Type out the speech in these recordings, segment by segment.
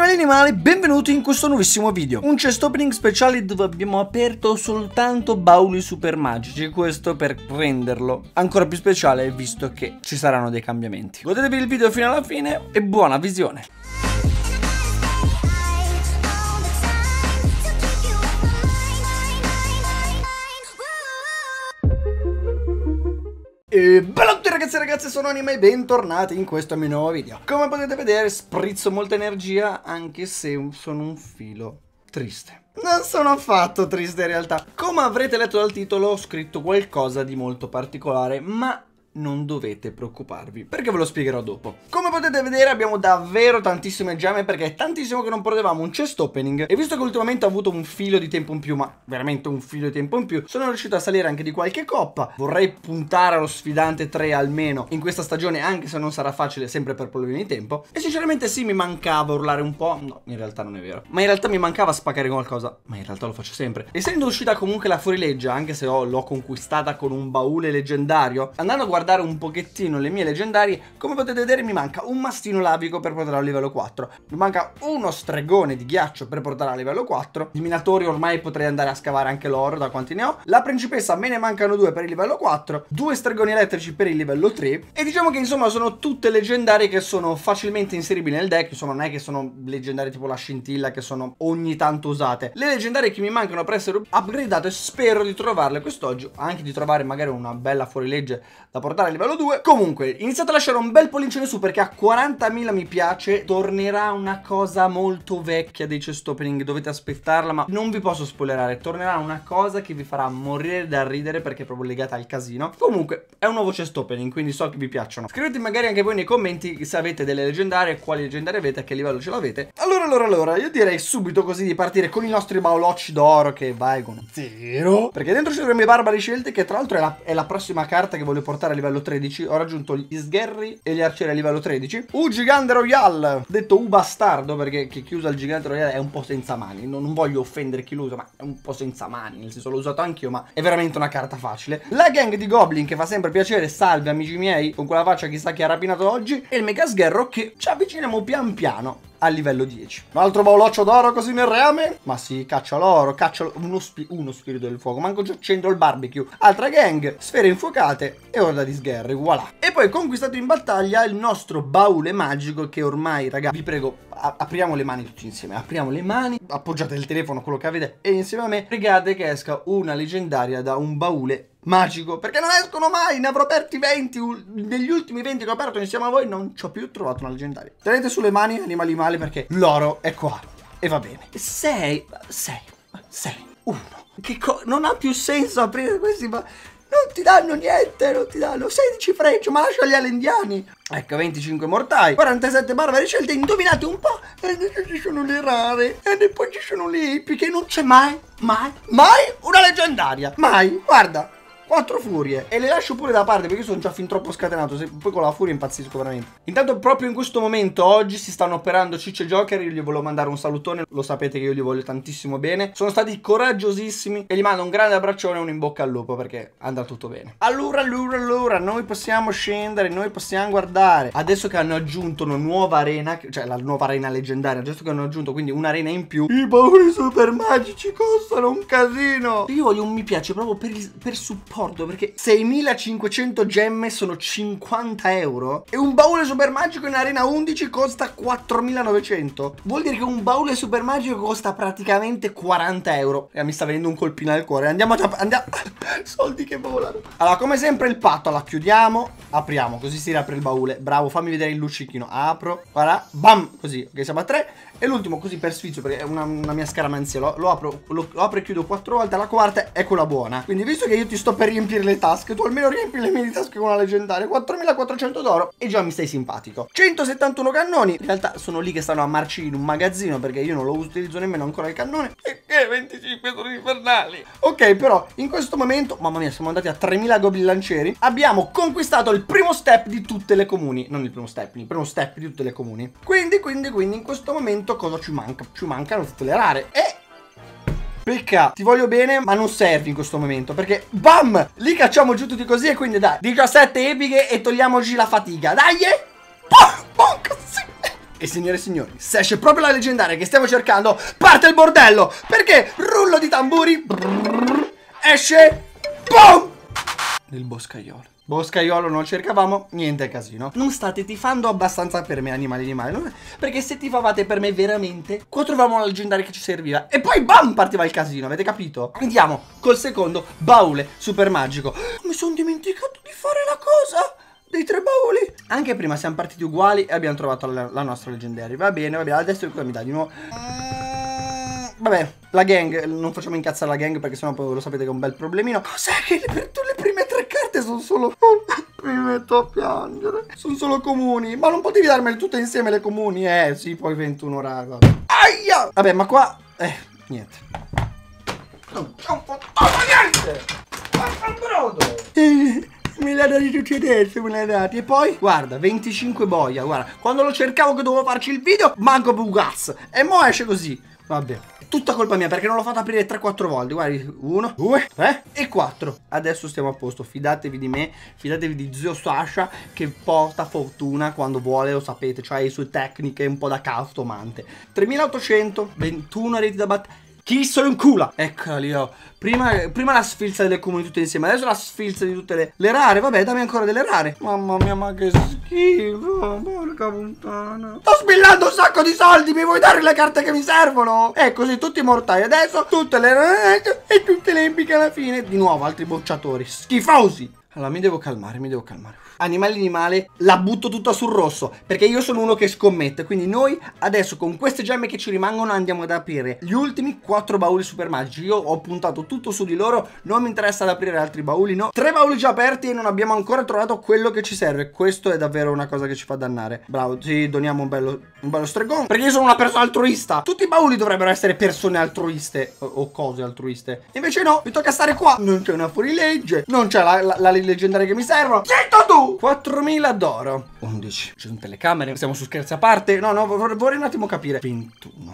Ciao animali, benvenuti in questo nuovissimo video. Un chest opening speciale dove abbiamo aperto soltanto bauli super magici. Questo per renderlo ancora più speciale, visto che ci saranno dei cambiamenti. Godetevi il video fino alla fine e buona visione. E bello a tutti ragazzi e ragazze, sono Anima e bentornati in questo mio nuovo video. Come potete vedere sprizzo molta energia, anche se sono un filo triste. Non sono affatto triste in realtà. Come avrete letto dal titolo ho scritto qualcosa di molto particolare, ma non dovete preoccuparvi, perché ve lo spiegherò dopo. Come potete vedere abbiamo davvero tantissime gemme, perché è tantissimo che non potevamo un chest opening. E visto che ultimamente ho avuto un filo di tempo in più, ma veramente un filo di tempo in più, sono riuscito a salire anche di qualche coppa. Vorrei puntare allo sfidante 3 almeno in questa stagione, anche se non sarà facile sempre per problemi di tempo. E sinceramente sì, mi mancava urlare un po'. No, in realtà non è vero, ma in realtà mi mancava spaccare qualcosa. Ma in realtà lo faccio sempre. Essendo uscita comunque la fuorilegge, anche se l'ho conquistata con un baule leggendario, andando a guardare un pochettino le mie leggendarie, come potete vedere mi manca un mastino lavico per portarlo a livello 4, mi manca uno stregone di ghiaccio per portarlo a livello 4, i minatori ormai potrei andare a scavare anche l'oro da quanti ne ho, la principessa me ne mancano 2 per il livello 4, 2 stregoni elettrici per il livello 3 e diciamo che insomma sono tutte leggendarie che sono facilmente inseribili nel deck. Insomma non è che sono leggendarie tipo la scintilla che sono ogni tanto usate, le leggendarie che mi mancano per essere upgradate spero di trovarle quest'oggi, anche di trovare magari una bella fuorilegge da portare a livello 2. Comunque iniziate a lasciare un bel pollicione su, perché a 40.000 mi piace tornerà una cosa molto vecchia dei chest opening, dovete aspettarla, ma non vi posso spoilerare. Tornerà una cosa che vi farà morire da ridere, perché è proprio legata al casino. Comunque è un nuovo chest opening, quindi so che vi piacciono. Scrivete magari anche voi nei commenti se avete delle leggendarie, quali leggendarie avete, a che livello ce l'avete. Allora io direi subito così di partire con i nostri baulocci d'oro che valgono 0, perché dentro ci sono i barbari scelte, che tra l'altro è la prossima carta che voglio portare a livello 13. Ho raggiunto gli sgherri e gli arcieri a livello 13. Gigante Royale, detto bastardo, perché chi usa il Gigante Royale è un po' senza mani. Non voglio offendere chi lo usa, ma è un po' senza mani, nel senso l'ho usato anch'io, ma è veramente una carta facile. La gang di Goblin che fa sempre piacere, salve amici miei, con quella faccia chissà chi ha rapinato oggi. E il mega sgherro che ci avviciniamo pian piano al livello 10. Un altro bauloccio d'oro così nel reame? Ma sì, caccia l'oro, caccia uno spirito del fuoco, manco già accendo il barbecue. Altra gang, sfere infuocate e orda di sgherri, voilà. E poi conquistato in battaglia il nostro baule magico, che ormai, raga, vi prego, apriamo le mani tutti insieme, apriamo le mani, appoggiate il telefono, quello che avete, e insieme a me pregate che esca una leggendaria da un baule magico, perché non escono mai. Ne avrò aperti 20, negli ultimi 20 che ho aperto insieme a voi non ci ho più trovato una leggendaria. Tenete sulle mani animali male, perché l'oro è qua e va bene. 6 1 non ha più senso aprire questi, ma non ti danno niente, non ti danno 16 frecce, ma lasciali agli indiani. Ecco, 25 mortai, 47 barbari scelte, indovinate un po', e ci sono le rare, e poi ci sono le hippie, che non c'è mai una leggendaria, mai, guarda. 4 furie e le lascio pure da parte, perché io sono già fin troppo scatenato, poi con la furia impazzisco veramente. Intanto proprio in questo momento oggi si stanno operando Ciccio e Joker, io gli volevo mandare un salutone, lo sapete che io li voglio tantissimo bene, sono stati coraggiosissimi e gli mando un grande abbraccione e un in bocca al lupo, perché andrà tutto bene. Allora, noi possiamo scendere, noi possiamo guardare. Adesso che hanno aggiunto una nuova arena, cioè la nuova arena leggendaria, adesso che hanno aggiunto quindi un'arena in più, i bauli super magici costano un casino. Io voglio un mi piace proprio per supporto, perché 6.500 gemme sono 50 euro e un baule super magico in arena 11 costa 4.900. Vuol dire che un baule super magico costa praticamente 40 euro. E mi sta venendo un colpino al cuore. Andiamo soldi che volano. Allora, come sempre il patto, la chiudiamo, apriamo, così si riapre il baule. Bravo, fammi vedere il luccichino. Apro, guarda, bam, così, ok, siamo a 3. E l'ultimo così per sfizio, perché è una mia scaramanzia, lo apro e chiudo 4 volte, la quarta è quella buona. Quindi visto che io ti sto per riempire le tasche, tu almeno riempi le mie tasche con una leggendaria. 4.400 d'oro e già mi stai simpatico. 171 cannoni, in realtà sono lì che stanno a marci in un magazzino, perché io non lo utilizzo nemmeno ancora il cannone. E che 25 sono infernali. Ok, però in questo momento, mamma mia, siamo andati a 3.000 goblin lancieri. Abbiamo conquistato il primo step di tutte le comuni. Non il primo step di tutte le comuni. Quindi in questo momento cosa ci manca? Ci mancano tutte le rare. E peccato, ti voglio bene, ma non servi in questo momento, perché bam, li cacciamo giù tutti così. E quindi dai, 17 epiche e togliamoci la fatica. Dai, E signore e signori, se esce proprio la leggendaria che stiamo cercando, parte il bordello! Perché rullo di tamburi, esce, boom! Il boscaiolo. Boscaiolo non cercavamo, niente casino. Non state tifando abbastanza per me, animali. Perché se tifavate per me veramente, qua trovavamo la leggendaria che ci serviva. E poi bam, partiva il casino, avete capito? Andiamo col secondo baule super magico. Mi sono dimenticato di fare la cosa dei 3 bauli. Anche prima siamo partiti uguali e abbiamo trovato la nostra leggendaria. Va bene, adesso cosa mi dà di nuovo? Vabbè, la gang, non facciamo incazzare la gang perché sennò poi lo sapete che è un bel problemino. Cos'è che le prime 3 carte sono solo... Mi metto a piangere. Sono solo comuni. Ma non potevi darmele tutte insieme le comuni? Sì, poi 21 raga. Aia! Vabbè, ma qua... niente. Non c'è un fottuto niente! Guarda il brodo! Me l'ha dati tutti adesso, me l'ha dati. E poi, guarda, 25 boia, guarda. Quando lo cercavo che dovevo farci il video, manco Bugas. E mo esce così. Vabbè. Tutta colpa mia perché non l'ho fatto aprire 3-4 volte. Guardi, 1, 2, 3 e 4. Adesso stiamo a posto. Fidatevi di me, fidatevi di zio Sasha che porta fortuna quando vuole, lo sapete. Cioè le sue tecniche un po' da castomante. 3800, 21 reti da battere. Chi sono in culo? Eccola lì, oh. Prima la sfilza delle comuni tutte insieme. Adesso la sfilza di tutte le rare. Vabbè, dammi ancora delle rare. Mamma mia, ma che schifo. Porca puttana. Sto spillando un sacco di soldi. Mi vuoi dare le carte che mi servono? Così tutti mortali. Adesso tutte le rare e tutte le epiche alla fine. Di nuovo altri bocciatori schifosi. Allora mi devo calmare. Animale, la butto tutta sul rosso perché io sono uno che scommette. Quindi noi adesso con queste gemme che ci rimangono andiamo ad aprire gli ultimi 4 bauli super magici. Io ho puntato tutto su di loro, non mi interessa ad aprire altri bauli, no. 3 bauli già aperti e non abbiamo ancora trovato quello che ci serve. Questo è davvero una cosa che ci fa dannare. Bravo, sì, doniamo un bello stregone perché io sono una persona altruista. Tutti i bauli dovrebbero essere persone altruiste o cose altruiste. Invece no, mi tocca stare qua. Non c'è una fuorilegge, non c'è la leggendaria che mi servono. Zitto tu! 4000 d'oro. 11. Ci sono telecamere. Siamo su scherzi a parte. No, vorrei un attimo capire. 21.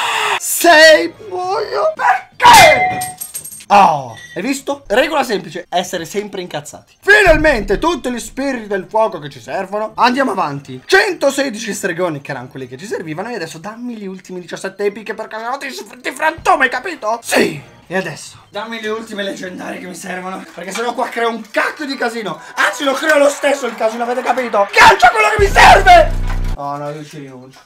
6. Muoio. Perché? Oh, hai visto? Regola semplice, essere sempre incazzati. Finalmente tutti gli spiriti del fuoco che ci servono. Andiamo avanti. 116 stregoni che erano quelli che ci servivano. E adesso dammi gli ultimi 17 epiche perché sennò ti frantoma, hai capito? Sì. E adesso dammi le ultime leggendarie che mi servono perché sennò qua creo un cacchio di casino. Anzi lo creo lo stesso il casino, avete capito? Calcia quello che mi serve. Oh no, io ci rinuncio.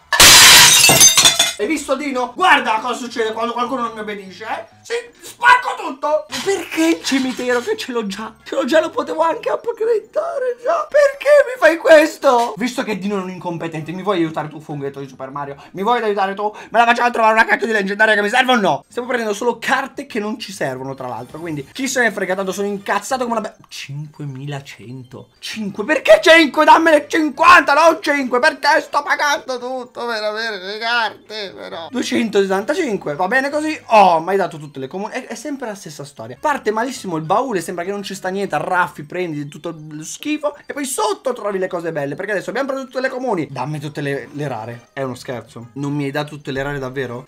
Hai visto Dino? Guarda cosa succede quando qualcuno non mi obbedisce, Sì, spacco tutto. Perché il cimitero che ce l'ho già? Lo potevo anche upgradeare già. Perché mi fai questo? Visto che Dino è un incompetente, mi vuoi aiutare tu, funghetto di Super Mario? Mi vuoi aiutare tu? Me la facciamo trovare una cacchio di leggendaria che mi serve o no? Stiamo prendendo solo carte che non ci servono, tra l'altro. Quindi chi se ne frega, tanto sono incazzato come una 5100. 5? Perché 5? Dammene 50, non 5. Perché sto pagando tutto per avere le carte? Però 265, va bene così. Oh, mi hai dato tutte le comuni. È sempre la stessa storia. Parte malissimo il baule, sembra che non ci sta niente. Arraffi, prendi tutto lo schifo e poi sotto trovi le cose belle. Perché adesso abbiamo preso tutte le comuni. Dammi tutte le rare. È uno scherzo. Non mi hai dato tutte le rare davvero?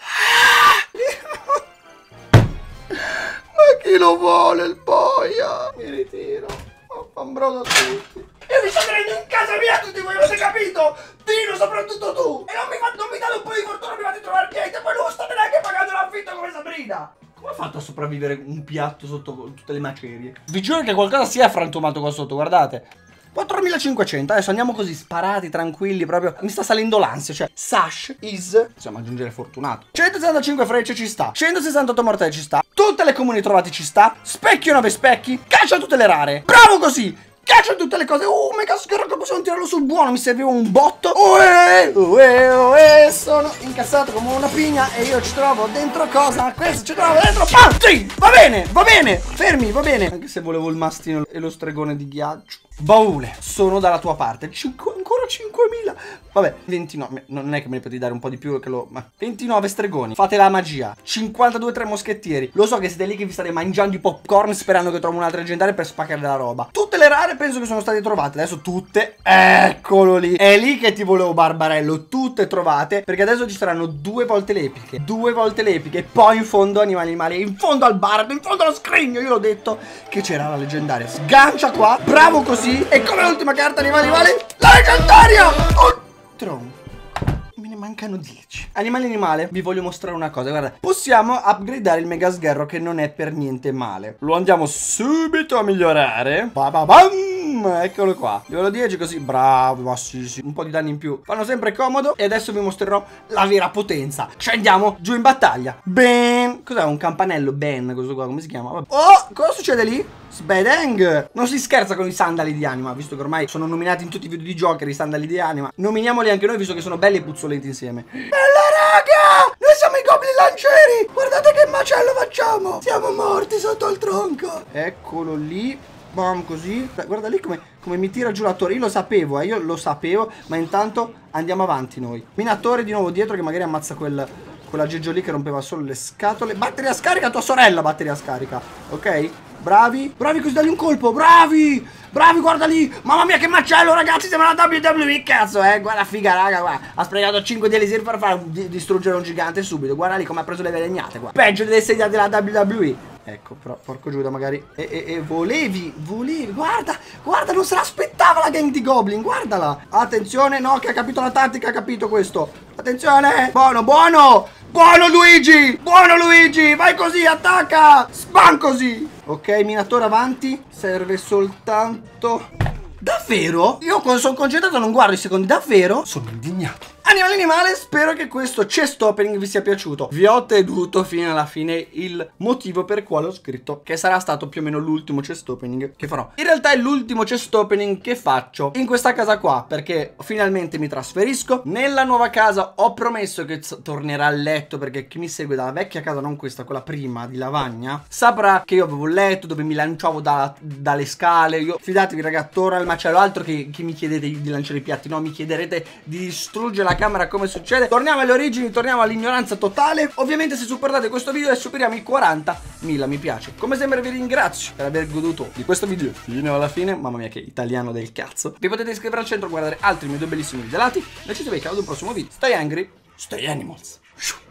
Ma chi lo vuole il boia? Mi ritiro. Brodo a tutti. Io mi sto tenendo in casa mia tutti voi, avete capito? Dino, soprattutto tu. E non mi date un po' di fortuna prima di trovare niente. Poi non state neanche pagando l'affitto come Sabrina. Come ha fatto a sopravvivere un piatto sotto tutte le macerie? Vi giuro che qualcosa si è frantumato qua sotto, guardate. 4500, adesso andiamo così sparati, tranquilli, proprio. Mi sta salendo l'ansia, cioè Sash is, possiamo aggiungere fortunato. 165 frecce ci sta, 168 mortali ci sta, tutte le comuni trovate ci sta, specchio 9 specchi, caccia tutte le rare. Bravo così, caccia tutte le cose. Mega scherzo che possiamo tirarlo sul buono, mi serviva un botto. Sono incazzato come una pigna e io ci trovo dentro cosa? Questo ci trovo dentro, pam! Sì, va bene, fermi, va bene. Anche se volevo il mastino e lo stregone di ghiaccio. Baule, sono dalla tua parte. Ancora 5000. Vabbè, 29. Non è che me ne potevi dare un po' di più che lo... Ma 29 stregoni. Fate la magia. 52 3 moschettieri. Lo so che siete lì che vi state mangiando i popcorn sperando che trovo un'altra leggendaria per spaccare la roba. Tutte le rare penso che sono state trovate. Adesso tutte. Eccolo lì. È lì che ti volevo, Barbarello. Tutte trovate. Perché adesso ci saranno 2 volte le epiche. 2 volte le epiche. E poi in fondo animali, in fondo al bardo, in fondo allo scrigno. Io l'ho detto che c'era la leggendaria. Sgancia qua. Bravo così. E come l'ultima carta animali, la leggendaria! Un tronco. Me ne mancano 10. Animale, vi voglio mostrare una cosa. Guarda, possiamo upgradeare il mega sgherro, che non è per niente male. Lo andiamo subito a migliorare. Eccolo qua. Livello 10 così. Bravo, ma sì. Un po' di danni in più fanno sempre comodo. E adesso vi mostrerò la vera potenza. Scendiamo giù in battaglia. Ben. Cos'è un campanello? Ben, questo qua, come si chiama? Vabbè. Oh, cosa succede lì? Sbedeng. Non si scherza con i sandali di anima, visto che ormai sono nominati in tutti i video di Joker i sandali di anima. Nominiamoli anche noi, visto che sono belli e puzzolenti insieme. Bella raga! Noi siamo i goblin lancieri! Guardate che macello facciamo! Siamo morti sotto il tronco! Eccolo lì. Bam, così. Guarda lì come mi tira giù la torre. Io lo sapevo, ma intanto andiamo avanti noi. Minatore di nuovo dietro, che magari ammazza quell'aggeggio lì che rompeva solo le scatole. Batteria scarica, tua sorella batteria scarica. Ok? Bravi così, dagli un colpo. Bravi, guarda lì. Mamma mia che macello, ragazzi, sembra una WWE, cazzo, guarda figa, raga, guarda. Ha sprecato 5 di elisir per far distruggere un gigante subito. Guarda lì come ha preso le velegnate, guarda. Peggio delle sedie della WWE. Ecco, però, porco Giuda, magari. Volevi. Guarda, non se l'aspettava la gang di Goblin, guardala. Attenzione, no, che ha capito la tattica, ha capito questo. Attenzione. Buono Luigi, vai così, attacca. Spam così. Ok, minatore avanti. Serve soltanto... Davvero? Io sono concentrato, non guardo i secondi. Davvero? Sono indignato. Animale, spero che questo chest opening vi sia piaciuto. Vi ho tenuto fino alla fine il motivo per quale ho scritto che sarà stato più o meno l'ultimo chest opening che farò. In realtà è l'ultimo chest opening che faccio in questa casa qua, perché finalmente mi trasferisco nella nuova casa. Ho promesso che tornerà a letto, perché chi mi segue dalla vecchia casa, non questa, quella prima di Lavagna, saprà che io avevo un letto dove mi lanciavo dalle scale. Fidatevi raga, torna al macello. Altro che mi chiedete di lanciare i piatti, no, mi chiederete di distruggere la camera come succede. Torniamo alle origini, torniamo all'ignoranza totale. Ovviamente se supportate questo video e superiamo i 40.000 mi piace. Come sempre vi ringrazio per aver goduto di questo video fino alla fine. Mamma mia che italiano del cazzo. Vi potete iscrivere al centro e guardare altri miei due bellissimi video lati. Noi ci vediamo ad un prossimo video. Stay angry, stay animals.